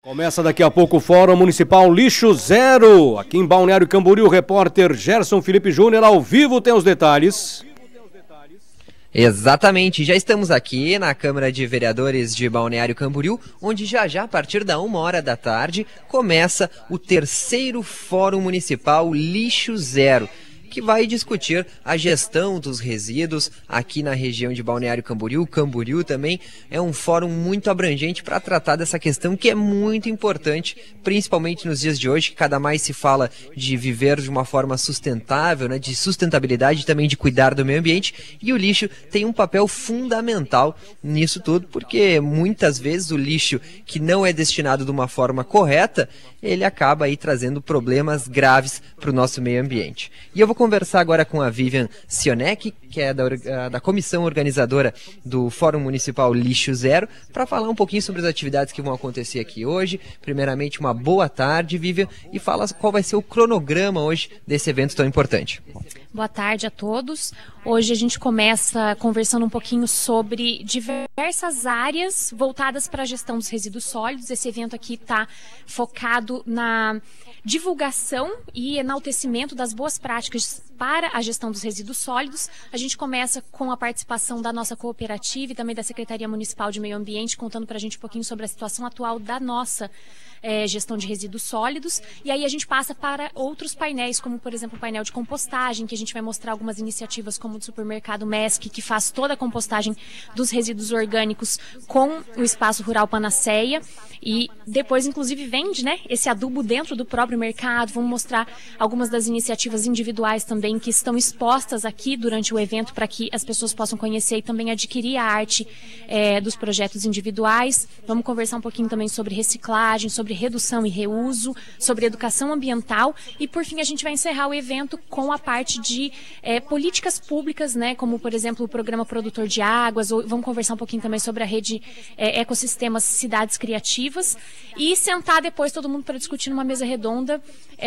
Começa daqui a pouco o Fórum Municipal Lixo Zero. Aqui em Balneário Camboriú, o repórter Gerson Felipe Júnior ao vivo tem os detalhes. Exatamente, já estamos aqui na Câmara de Vereadores de Balneário Camboriú, onde já a partir da 13h, começa o terceiro Fórum Municipal Lixo Zero, que vai discutir a gestão dos resíduos aqui na região de Balneário Camboriú. Camboriú também é um fórum muito abrangente para tratar dessa questão que é muito importante, principalmente nos dias de hoje, que cada mais se fala de viver de uma forma sustentável, né, de sustentabilidade e também de cuidar do meio ambiente, e o lixo tem um papel fundamental nisso tudo, porque muitas vezes o lixo que não é destinado de uma forma correta, ele acaba aí trazendo problemas graves para o nosso meio ambiente. E eu vou conversar agora com a Vivian Sionek, que é da comissão organizadora do Fórum Municipal Lixo Zero, para falar um pouquinho sobre as atividades que vão acontecer aqui hoje. Primeiramente, uma boa tarde, Vivian, e fala qual vai ser o cronograma hoje desse evento tão importante. Boa tarde a todos. Hoje a gente começa conversando um pouquinho sobre diversas áreas voltadas para a gestão dos resíduos sólidos. Esse evento aqui está focado na divulgação e enaltecimento das boas práticas para a gestão dos resíduos sólidos. A gente começa com a participação da nossa cooperativa e também da Secretaria Municipal de Meio Ambiente, contando para a gente um pouquinho sobre a situação atual da nossa gestão de resíduos sólidos. E aí a gente passa para outros painéis, como por exemplo o painel de compostagem, que a gente vai mostrar algumas iniciativas como o do supermercado MESC, que faz toda a compostagem dos resíduos orgânicos com o Espaço Rural Panaceia, e depois inclusive vende, né, esse adubo dentro do próprio mercado. Vamos mostrar algumas das iniciativas individuais também que estão expostas aqui durante o evento, para que as pessoas possam conhecer e também adquirir a arte dos projetos individuais. Vamos conversar um pouquinho também sobre reciclagem, sobre redução e reuso, sobre educação ambiental, e por fim a gente vai encerrar o evento com a parte de políticas públicas, né, como por exemplo o programa Produtor de Águas. Vamos conversar um pouquinho também sobre a rede Ecossistemas Cidades Criativas, e sentar depois todo mundo para discutir numa mesa redonda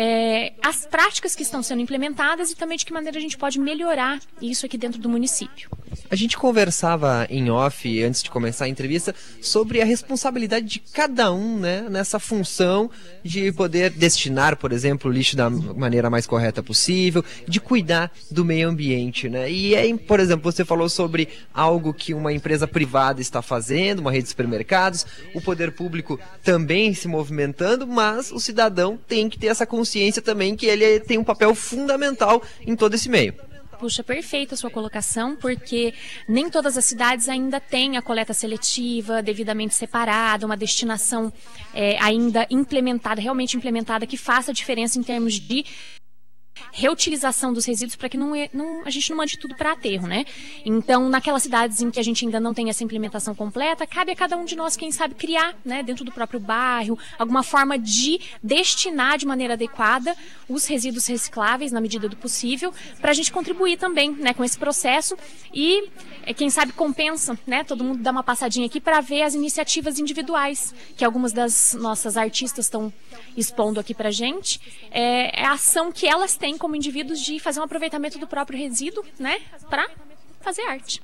as práticas que estão sendo implementadas e também de que maneira a gente pode melhorar isso aqui dentro do município. A gente conversava em off, antes de começar a entrevista, sobre a responsabilidade de cada um, né, nessa função de poder destinar, por exemplo, o lixo da maneira mais correta possível, de cuidar do meio ambiente, né? E aí, por exemplo, você falou sobre algo que uma empresa privada está fazendo, uma rede de supermercados, o poder público também se movimentando, mas o cidadão tem que ter essa consciência também que ele tem um papel fundamental em todo esse meio. Puxa, perfeita a sua colocação, porque nem todas as cidades ainda têm a coleta seletiva devidamente separada, uma destinação ainda implementada, realmente implementada, que faça diferença em termos de reutilização dos resíduos, para que a gente não mande tudo para aterro, né? Então, naquelas cidades em que a gente ainda não tem essa implementação completa, cabe a cada um de nós, quem sabe, criar, né, dentro do próprio bairro, alguma forma de destinar de maneira adequada os resíduos recicláveis, na medida do possível, para a gente contribuir também, né, com esse processo. E quem sabe compensa, né, todo mundo dá uma passadinha aqui para ver as iniciativas individuais que algumas das nossas artistas estão expondo aqui pra gente. É a ação que elas têm como indivíduos de fazer um aproveitamento do próprio resíduo, né, para fazer arte.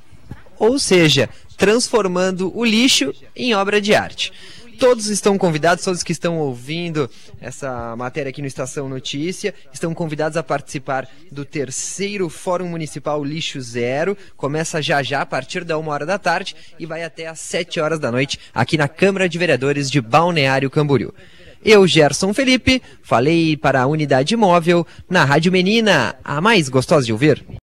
Ou seja, transformando o lixo em obra de arte. Todos estão convidados, todos que estão ouvindo essa matéria aqui no Estação Notícia, estão convidados a participar do terceiro Fórum Municipal Lixo Zero. Começa já a partir da 13h e vai até às 7h da noite aqui na Câmara de Vereadores de Balneário Camboriú. Eu, Gerson Felipe, falei para a Unidade Móvel na Rádio Menina, a mais gostosa de ouvir.